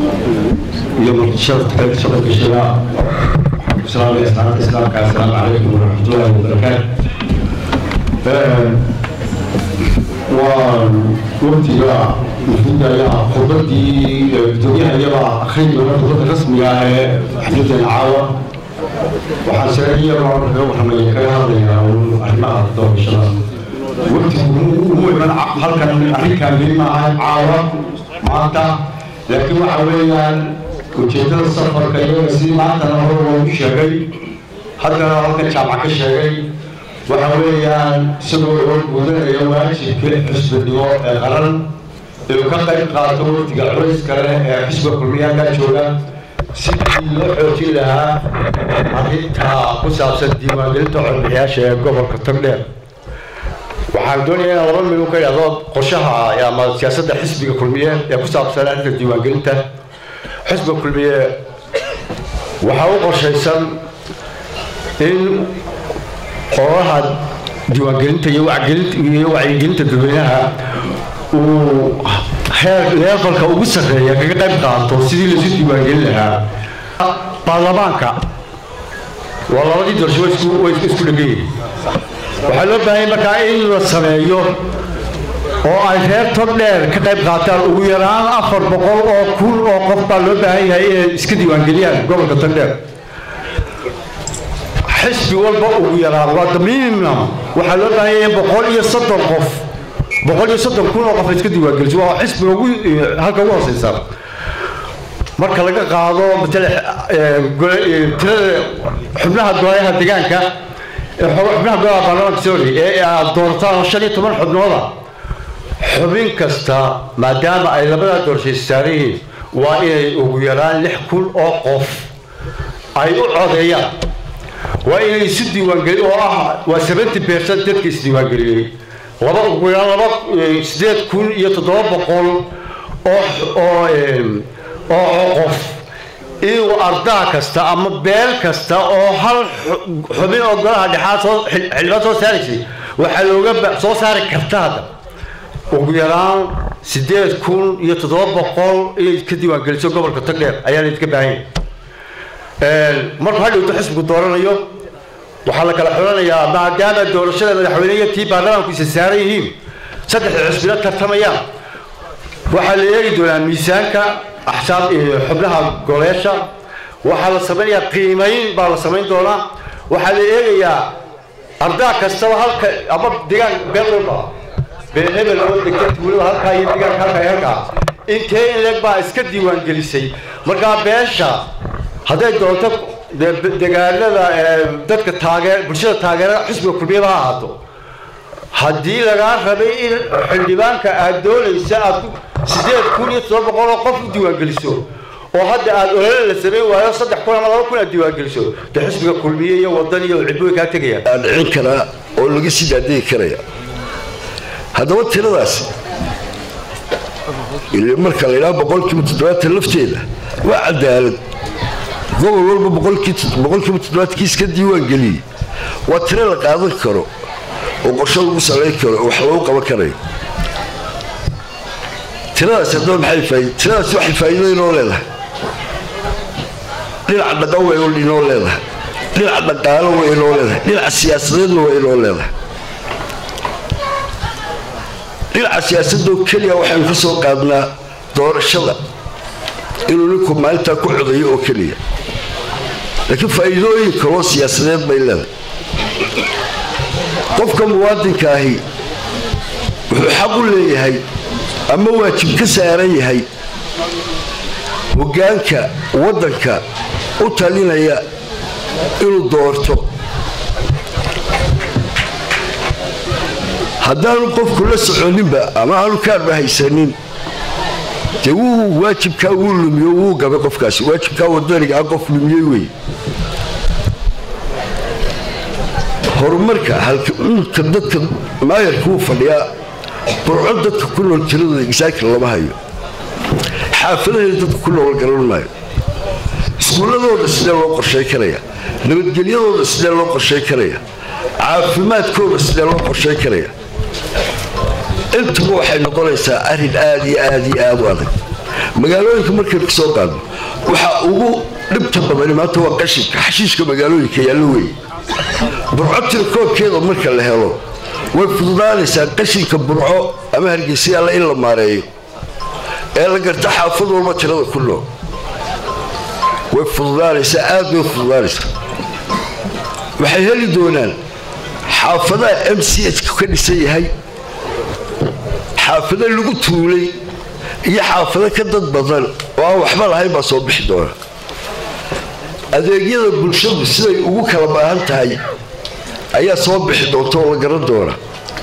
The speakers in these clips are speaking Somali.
يوم الشرط حيث شبكة الشباب السلام عليكم السلام عليكم ورحمة الله وبركاته. ووقتي المفروض يا خطتي بدوية يبقى أخير من الخطة الرسمية حدث العاوة وحسنية وحنا كهذا وأحنا الدور الشباب. وقتي هو من حلقة أمريكا بما عاوة معناتها لكن وحويان وجدت السفر كيوم سي معناتها هو شغال حتى لو كان شعبك شغال وحويان سبوا ودنا يواجه في حسب الدور غرن لو كان قاتو تقعد كره حسب كلية كشولا سيدي لوحتي لها عدتها قصص الديوان قلت عن شيء قبل كتبنا waxaan doonayaa laba mid oo ka yiraahdo qorshaha ama siyaasadda xisbiga kulmiye ee ku saabsan arrinta diiwaangelinta xisbiga kulmiye waxa uu qorshaysan in qoraha diiwaangelinta iyo wacyigelinta dadweynaha uu levelka ugu sarreeya kaga qayb qaato sidii la sii diiwaangelin lahaa baarlamaanka waa labadii doorasho isku dhagay waxaa loo baahan markaa in la sameeyo oo ay reer togdheer ka qayb qaataan ugu yaraan 400 oo kun oo qof baa loo baahan yahay inay iska diiwaangeliyaan gobolka togdheer xisbi walba ugu yaraan waa damiinna waxaa loo baahan yahay 130 qof 130 kun oo qof iska diiwaangeliso waa xisbi ugu halka ugu hooseysa marka laga qaado matala xubnaha golaha deegaanka xubnaha golaha baarlamaanka Soomaali ee doortaan 15 xubnooda xubin kasta maadaama ay labada doorasho saareen waa inay ugu yaraan 6,000 oo qof ay u codeeyaan waa inay si diiwaangelin oo ah waa 70% dadka is diiwaangeliyay laba ugu yaraan 8,700 oo qof iyo ardaa kasta ama beel kasta oo hal xubin oo golaha dhexaad soo xilba soo saarayay waxa looga soo saari kartaa ugu yaraan 8,700 ee ka diiwaangeliso gobolka togdheer ayaa la iska baahan marka hadda uu xisbigu dooranayo waxa la kala xulanayaa maadaama doorashada madaxweynaha tii baarlamaanku is saaran yihiin saddex xisbiya tartamayaan waxa la eegi doonaa miisaanka أحساب حبلها قريشة وحال السمية قيمين بال السمين دولا وحال إيه أرداك استوى هالك أبغى ديان بيرلوبا بينهم الأول دكتور يقول هالك هاي ديان هالك إن كان لك بقى إسكت ديوان جلسي مركا بيشة هذا الدولة دجال لا دتك تاجر برشة تاجر حسب كل بيها هاتو هدي لقى خبي الديوان كأدول يساعد سيدات كوني تصور بقولوا قف ديوان جلسوا وهذا الأولى السبب وهي صدق كل ما لو كنا ديوان جلسوا تحسب كلية وطنية وعدوي كاتجيا العين كلا أول جسد عدي كريا هذا هو التراث اللي مركل إلى بقول كم تدرات اللفتيلة وعدال قبل بقول كم تدرات كيس كديوان جلي وترى لك هذا الكرو وقشوا مسألة كرو وحلوق وكري تراث هذول محلفي تراث واحد فايدة ينولله نلعب بدوي يقول ينولله نلعب بدال وينولله نلعب سياسيين وينولله نلعب سياسيين كليا وحين فسوق قادنا دور الشغل يقولوا لكم ما أنت كعضي وكليا لكن فايدوي كروس سياسيين بيننا قفكم مواد كاهي وحقول لي هاي أما واجب كساري هاي وجانك ودنك وتالينا يا إلو دورتو هذا القف كل سعودين بقى أما هلو كان بهاي سنين تو واجب كاول ميو قبل قف كاس واجب كاول دوري قف ميوي هرمركا هل كدت ما يركوب فليا برعدت كل الجلد يساكن الله هاي حافظه يدت كل القرن ماي سكولادو سيده لو قرشey karaya nabadgelyadooda sida loo qorshay karaya caafimaadkooda sida loo qorshay karaya inta waxay noqonaysaa arin aad iyo aad u adag magaalooyinka markay ku soo qaado waxa ugu dhibta badan maanta waa qashinka xashiishka magaalooyinka yaalo weey burco koobkeeda marka la helo way fududaanaysaa qashinka burco ama hargeysa la in la maareeyo ee la garta xaafad walba tirada ku nool way fududaanaysaa aad bay fududaanaysaa waxay heli doonaan xaafadaha MCH ka dhisan yahay xaafado lagu tuulay iyo xaafado ka dad badan oo aan waxba lahayn baa soo bixi doona adeegyada bulshadu siday ugu kala baahan tahay ayaa soo bixi doonta oo la garan doona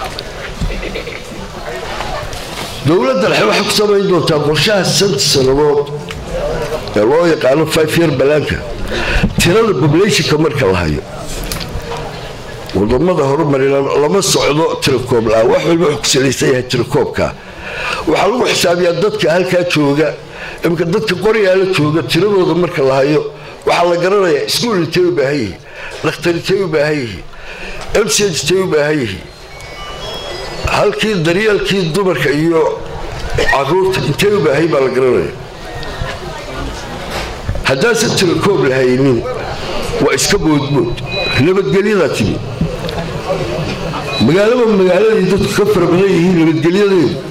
dowladda waxay ku samayn doontaa qorshaha 5 sanadood ee loo yaqaan 5-year plan-ka tirada population-ka marka la hayo wadamada horumarina lama socdo tirakoob la wax walba ku salaysan yahay tirakoobka waxa lagu xisaabiyaa dadka halka jooga imka dadka qoryaala jooga tiradooda marka la hayo waxa la garanayaa iskuul intee u baahan yahay dhakhtar intee u baahan yahay MCH intee u baahan yahay halkii daryeelkii dumarka iyo caruurta intee u baahan baa la garanayaa haddii si tirakoob la haynin waa iska boodbood nabadgelyada timi magaalada dadku ka farabadan yihiin nabadgelyadeedu